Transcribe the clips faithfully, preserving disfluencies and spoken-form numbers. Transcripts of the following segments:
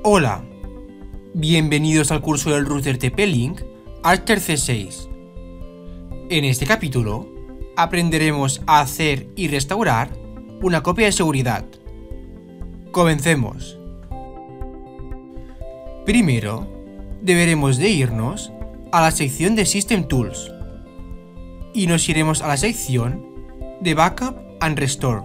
Hola, bienvenidos al curso del router T P-Link Archer C seis. En este capítulo aprenderemos a hacer y restaurar una copia de seguridad. Comencemos. Primero, deberemos de irnos a la sección de System Tools y nos iremos a la sección de Backup and Restore.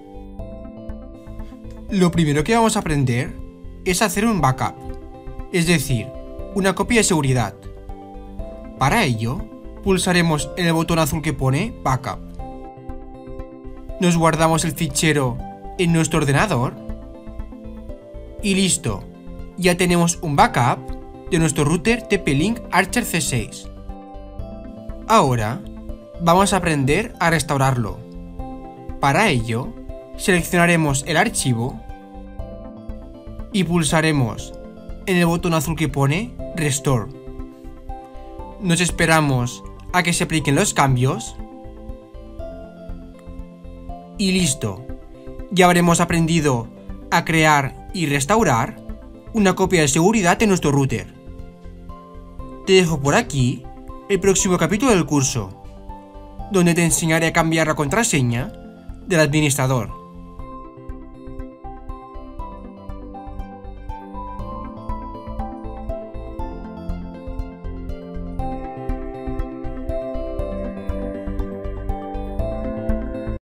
Lo primero que vamos a aprender es hacer un backup, es decir, una copia de seguridad. Para ello, pulsaremos en el botón azul que pone Backup. Nos guardamos el fichero en nuestro ordenador y listo, ya tenemos un backup de nuestro router T P-Link Archer C seis. Ahora, vamos a aprender a restaurarlo. Para ello, seleccionaremos el archivo y pulsaremos en el botón azul que pone Restore. Nos esperamos a que se apliquen los cambios y listo, ya habremos aprendido a crear y restaurar una copia de seguridad de nuestro router. Te dejo por aquí el próximo capítulo del curso, donde te enseñaré a cambiar la contraseña del administrador.